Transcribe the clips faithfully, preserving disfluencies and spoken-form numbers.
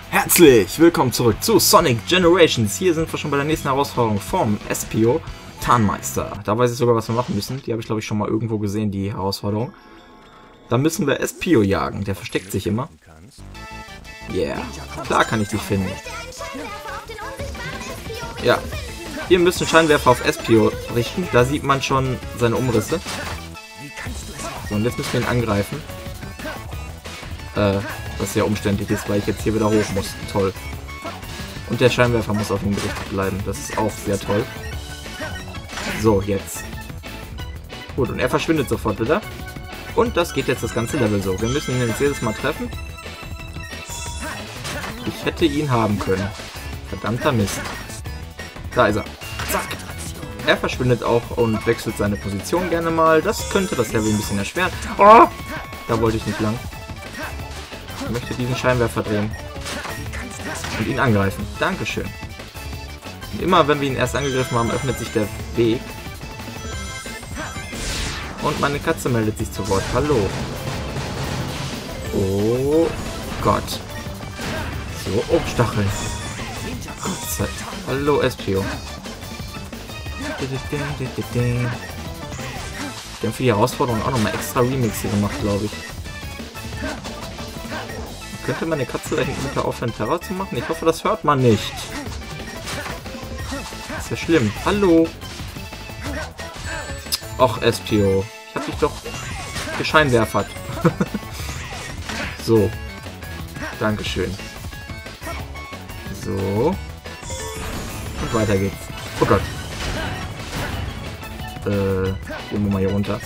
Herzlich willkommen zurück zu Sonic Generations. Hier sind wir schon bei der nächsten Herausforderung vom Espio Tarnmeister. Da weiß ich sogar, was wir machen müssen. Die habe ich, glaube ich, schon mal irgendwo gesehen, die Herausforderung. Da müssen wir Espio jagen. Der versteckt sich immer. Yeah. Klar kann ich dich finden. Ja. Wir müssen Scheinwerfer auf Espio richten. Da sieht man schon seine Umrisse. So, und jetzt müssen wir ihn angreifen. Äh, was sehr umständlich ist, weil ich jetzt hier wieder hoch muss. Toll. Und der Scheinwerfer muss auf ihm gerichtet bleiben. Das ist auch sehr toll. So, jetzt. Gut, und er verschwindet sofort wieder. Und das geht jetzt das ganze Level so. Wir müssen ihn jetzt jedes Mal treffen. Ich hätte ihn haben können. Verdammter Mist. Da ist er. Zack. Er verschwindet auch und wechselt seine Position gerne mal. Das könnte das Level ein bisschen erschweren. Oh! Da wollte ich nicht lang. Ich möchte diesen Scheinwerfer drehen. Und ihn angreifen. Dankeschön. Und immer wenn wir ihn erst angegriffen haben, öffnet sich der Weg. Und meine Katze meldet sich zu Wort. Hallo. Oh Gott. So, oh, Stacheln. Gott sei Dank. Hallo, Espio. Die haben für die Herausforderung auch nochmal extra Remixe gemacht, glaube ich. Könnte meine Katze da hinten bitte aufhören, Terror zu machen? Ich hoffe, das hört man nicht. Das ist ja schlimm. Hallo. Och, Espio. Ich hab dich doch gescheinwerfert. So. Dankeschön. So. Und weiter geht's. Oh Gott. Äh, gehen wir mal hier runter.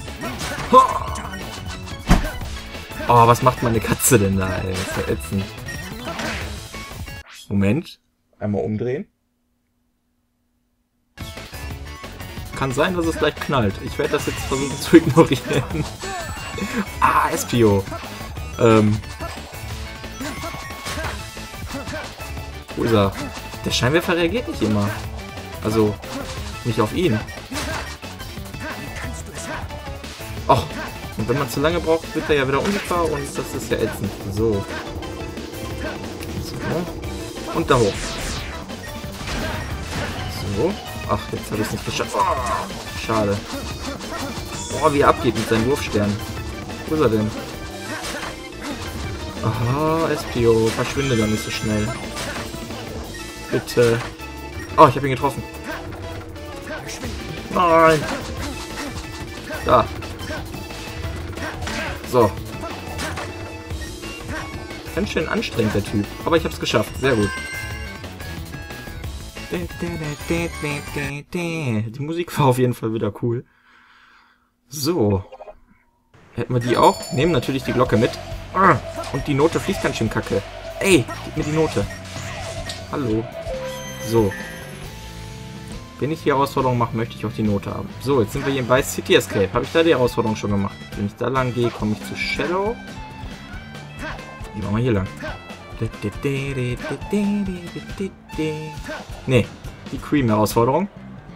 Oh, was macht meine Katze denn da, ey? Das ist ja ätzend. Moment. Einmal umdrehen. Kann sein, dass es gleich knallt. Ich werde das jetzt versuchen zu ignorieren. Ah, Espio. Ähm. Wo ist er? Der Scheinwerfer reagiert nicht immer. Also, nicht auf ihn. Och. Und wenn man zu lange braucht, wird er ja wieder unsichtbar und das ist ja ätzend. So. So. Und da hoch. So. Ach, jetzt habe ich es nicht geschafft. Oh, schade. Boah, wie er abgeht mit seinen Wurfsternen. Wo ist er denn? Aha, Espio, verschwinde doch nicht so schnell. Bitte. Oh, ich habe ihn getroffen. Nein. Da. So. Ganz schön anstrengend, der Typ. Aber ich habe es geschafft. Sehr gut. Die Musik war auf jeden Fall wieder cool. So. Hätten wir die auch? Nehmen natürlich die Glocke mit. Und die Note fließt ganz schön kacke. Ey, gib mir die Note. Hallo. So. Wenn ich die Herausforderung mache, möchte ich auch die Note haben. So, jetzt sind wir hier bei City Escape. Habe ich da die Herausforderung schon gemacht? Wenn ich da lang gehe, komme ich zu Shadow. Die machen wir hier lang. Ne, die Cream-Herausforderung.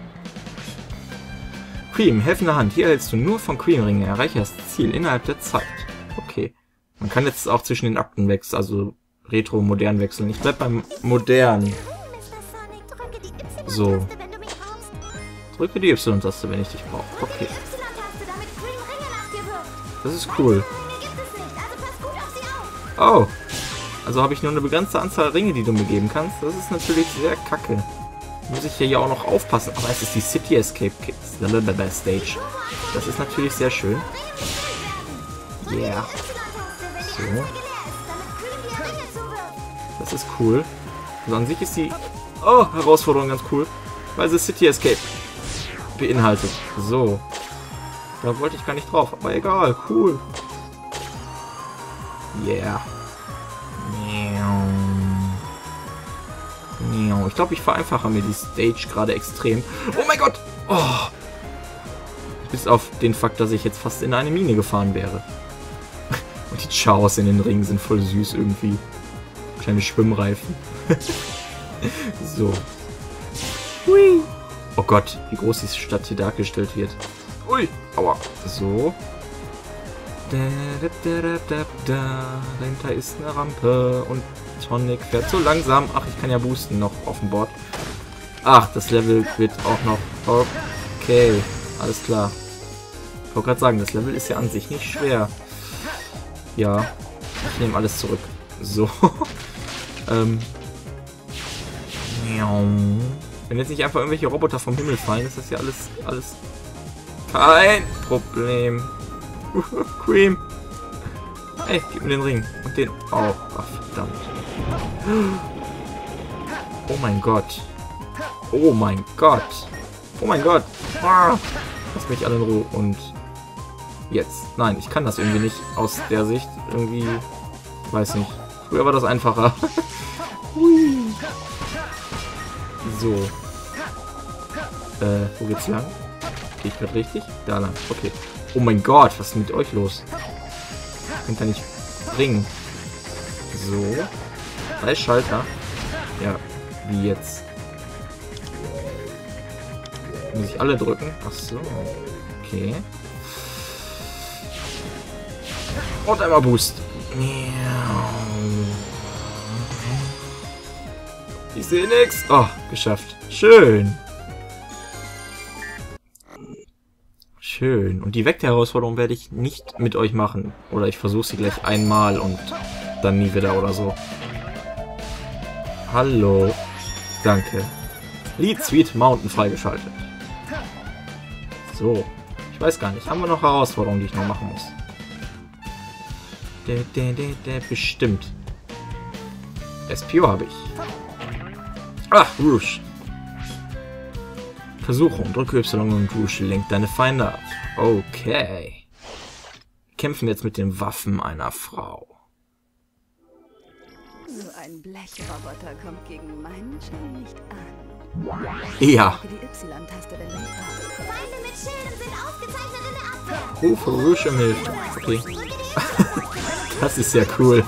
Cream, helfende Hand. Hier erhältst du nur von Cream-Ringen. Erreiche das Ziel innerhalb der Zeit. Okay. Man kann jetzt auch zwischen den Akten wechseln, also Retro, Modern wechseln. Ich bleib beim Modern. So. Drücke die Y-Taste, wenn ich dich brauche. Okay. Das ist cool. Oh. Also habe ich nur eine begrenzte Anzahl Ringe, die du mir geben kannst. Das ist natürlich sehr kacke. Muss ich hier ja auch noch aufpassen. Aber es ist die City Escape Stage. Das ist natürlich sehr schön. Yeah. So. Das ist cool. Also an sich ist die oh, Herausforderung ganz cool. Weil sie City Escape beinhaltet. So. Da wollte ich gar nicht drauf. Aber egal. Cool. Yeah. Ich glaube, ich vereinfache mir die Stage gerade extrem. Oh mein Gott! Oh. Bis auf den Fakt, dass ich jetzt fast in eine Mine gefahren wäre. Und die Chaos in den Ringen sind voll süß irgendwie. Kleine Schwimmreifen. So. Hui. Oh Gott, wie groß die Stadt hier dargestellt wird. Ui. Aua. So. Dahinter ist eine Rampe und Sonic fährt so langsam. Ach, ich kann ja boosten noch auf dem Board. Ach, das Level wird auch noch... Okay, alles klar. Ich wollte gerade sagen, das Level ist ja an sich nicht schwer. Ja, ich nehme alles zurück. So. ähm. Wenn jetzt nicht einfach irgendwelche Roboter vom Himmel fallen, ist das ja alles, alles kein Problem. Cream. Ey, gib mir den Ring. Und den auch. Ach, verdammt. Oh mein Gott. Oh mein Gott. Oh mein Gott. Ah. Lass mich alle in Ruhe. Und jetzt. Nein, ich kann das irgendwie nicht aus der Sicht. Irgendwie. Weiß nicht. Früher war das einfacher. So. Äh, wo geht's lang? Gehe ich gerade richtig? Da lang. Okay. Oh mein Gott, was ist mit euch los? Könnt ihr nicht bringen. So. Drei Schalter. Ja, wie jetzt? Muss ich alle drücken? Ach so. Okay. Und einmal Boost. Ich sehe nichts. Oh, geschafft. Schön. Schön. Und die Vektor-Herausforderung werde ich nicht mit euch machen. Oder ich versuche sie gleich einmal und dann nie wieder oder so. Hallo. Danke. Lead Sweet Mountain freigeschaltet. So. Ich weiß gar nicht. Haben wir noch Herausforderungen, die ich noch machen muss? De, de, de, de, bestimmt. S P O habe ich. Ach, Rouge. Versuchung. Drücke Y und Rouge lenkt deine Feinde ab. Okay. Kämpfen jetzt mit den Waffen einer Frau. So ein Blechroboter kommt gegen meinen Schein nicht an. Ja. Die Y-Taste, wenn du nicht brauchst. Feinde mit Schilden sind ausgezeichnet in der Abwehr. Rufe Rouge um Hilfe. Okay. Das ist ja cool.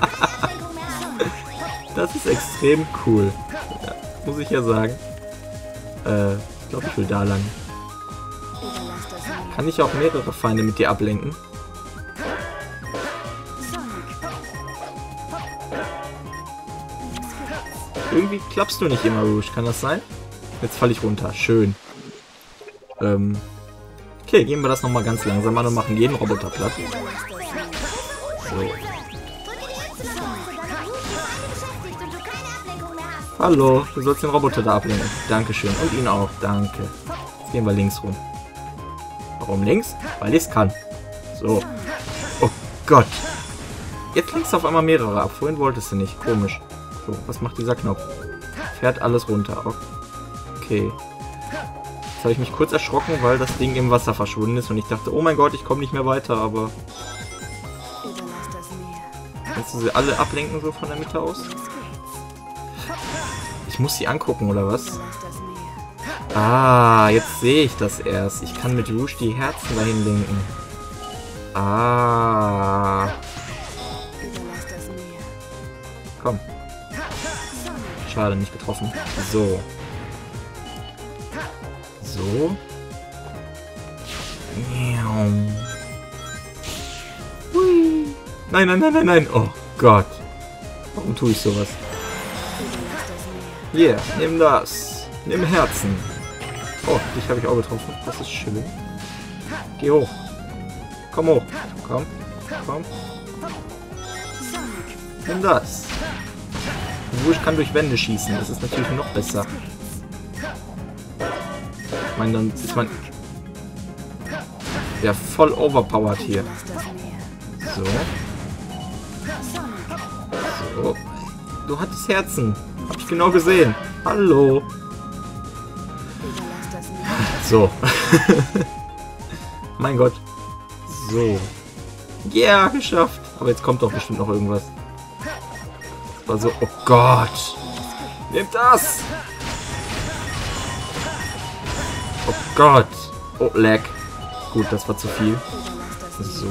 Das ist extrem cool. Ja, muss ich ja sagen. Äh, ich glaube, ich will da lang. Kann ich auch mehrere Feinde mit dir ablenken? Irgendwie klappst du nicht immer, Rouge. Kann das sein? Jetzt falle ich runter. Schön. Ähm. Okay, gehen wir das nochmal ganz langsam an und machen jeden Roboter platt. So. Hallo, du sollst den Roboter da ablenken. Dankeschön. Und ihn auch. Danke. Jetzt gehen wir links rum. Warum links? Weil ich es kann. So. Oh Gott. Jetzt lenkst du auf einmal mehrere ab. Vorhin wolltest du nicht. Komisch. So, was macht dieser Knopf? Fährt alles runter. Okay. Jetzt habe ich mich kurz erschrocken, weil das Ding im Wasser verschwunden ist und ich dachte, oh mein Gott, ich komme nicht mehr weiter, aber... Kannst du sie alle ablenken so von der Mitte aus? Ich muss sie angucken, oder was? Ah, jetzt sehe ich das erst. Ich kann mit Rouge die Herzen dahin lenken. Ah. Komm. Schade, nicht getroffen. So. So. Hui. Nein, nein, nein, nein, nein. Oh Gott. Warum tue ich sowas? Hier, yeah, nimm das. Nimm Herzen. Oh, dich habe ich auch getroffen. Das ist schön. Geh hoch. Komm hoch. Komm. Komm. Nimm das. Rouge kann durch Wände schießen. Das ist natürlich noch besser. Ich meine, dann ist man ja voll overpowered hier. So. So. Du hattest Herzen. Hab ich genau gesehen. Hallo. So. Mein Gott. So. Ja, yeah, geschafft. Aber jetzt kommt doch bestimmt noch irgendwas. Das war so. Oh Gott. Nehmt das. Oh Gott. Oh, lag. Gut, das war zu viel. So.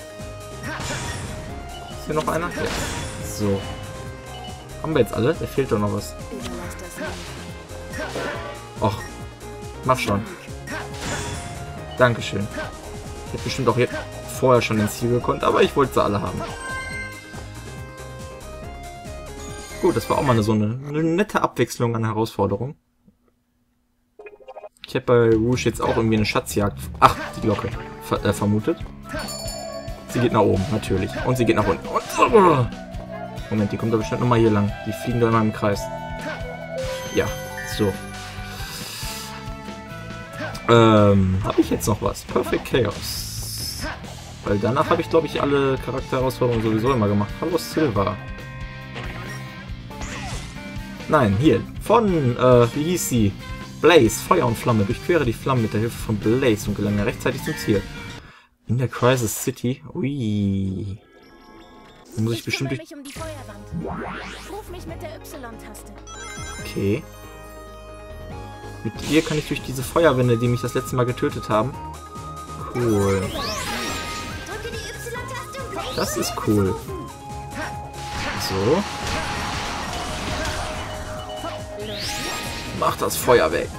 Ist hier noch einer? Ja. So. Haben wir jetzt alle? Da fehlt doch noch was. Och. Mach schon. Dankeschön. Ich hätte bestimmt auch jetzt vorher schon ins Ziel gekonnt, aber ich wollte sie alle haben. Gut, das war auch mal eine, so eine, eine nette Abwechslung an Herausforderungen. Ich hätte bei Rouge jetzt auch irgendwie eine Schatzjagd... Ach, die Glocke. Ver äh, vermutet. Sie geht nach oben, natürlich. Und sie geht nach unten. Und, uh, Moment, die kommt da bestimmt nochmal hier lang. Die fliegen da immer im Kreis. Ja, so. Ähm, habe ich jetzt noch was? Perfect Chaos. Weil danach habe ich, glaube ich, alle Charakterherausforderungen sowieso immer gemacht. Hallo Silva. Nein, hier. Von, äh, wie hieß sie? Blaze, Feuer und Flamme. Durchquere die Flammen mit der Hilfe von Blaze und gelange rechtzeitig zum Ziel. In der Crisis City. Ui. Da muss ich, ich bestimmt durch... Mich um die Feuerwand. Ruf mich mit der Y-Taste. Okay. Mit ihr kann ich durch diese Feuerwände, die mich das letzte Mal getötet haben. Cool. Drücke die Y-Taste und Das ist cool. So. Mach das Feuer weg.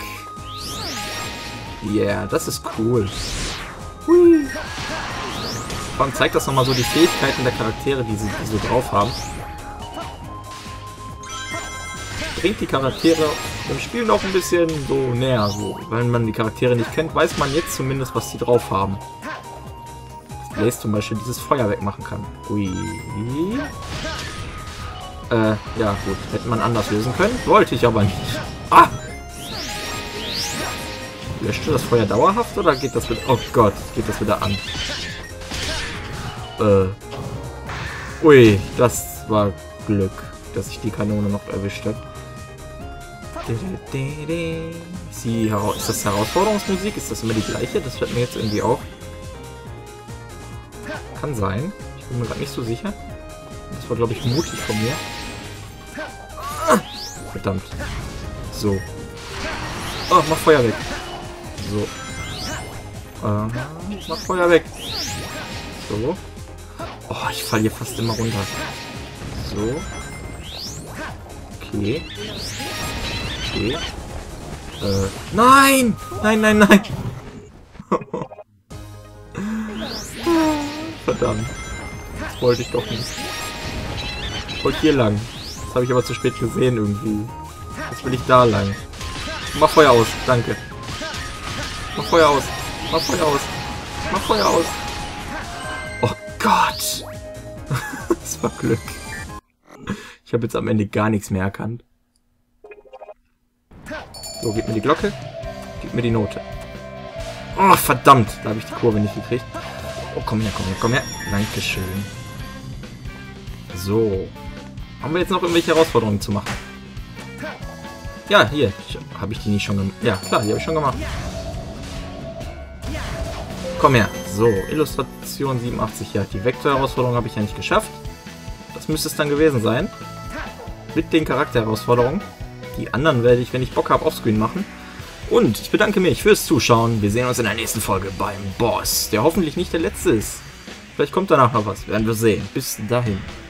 Yeah, das ist cool. Hui. Vor allem zeigt das nochmal so die Fähigkeiten der Charaktere, die sie, die so drauf haben. Bringt die Charaktere im Spiel noch ein bisschen so näher. So. Wenn man die Charaktere nicht kennt, weiß man jetzt zumindest, was sie drauf haben. Dass Blaze zum Beispiel dieses Feuer wegmachen kann. Ui. Äh, ja gut. Hätte man anders lösen können. Wollte ich aber nicht. Ah! Löscht du das Feuer dauerhaft oder geht das wieder... Oh Gott, geht das wieder an. Äh. Ui, das war Glück, dass ich die Kanone noch erwischt habe. Ist, die Hera ist das Herausforderungsmusik? Ist das immer die gleiche? Das fällt mir jetzt irgendwie auf. Kann sein. Ich bin mir gerade nicht so sicher. Das war, glaube ich, mutig von mir. Ah, verdammt. So. Oh, mach Feuer weg. So. Äh, mach Feuer weg. So. Oh, ich falle hier fast immer runter. So. Okay. Okay. Äh, nein! Nein, nein, nein! Verdammt. Das wollte ich doch nicht. Ich wollte hier lang. Das habe ich aber zu spät gesehen irgendwie. Jetzt will ich da lang. Mach Feuer aus, danke. Mach Feuer aus. Mach Feuer aus. Mach Feuer aus. Oh Gott. Das war Glück. Ich habe jetzt am Ende gar nichts mehr erkannt. So, gib mir die Glocke. Gib mir die Note. Oh, verdammt. Da habe ich die Kurve nicht gekriegt. Oh, komm her, komm her, komm her. Dankeschön. So. Haben wir jetzt noch irgendwelche Herausforderungen zu machen? Ja, hier. Habe ich die nicht schon gemacht? Ja, klar, die habe ich schon gemacht. Komm her. So, Illustration siebenundachtzig. Ja, die Vektor-Herausforderung habe ich ja nicht geschafft. Das müsste es dann gewesen sein. Mit den Charakterherausforderungen. Die anderen werde ich, wenn ich Bock habe, offscreen machen. Und ich bedanke mich fürs Zuschauen. Wir sehen uns in der nächsten Folge beim Boss, der hoffentlich nicht der letzte ist. Vielleicht kommt danach noch was, werden wir sehen. Bis dahin.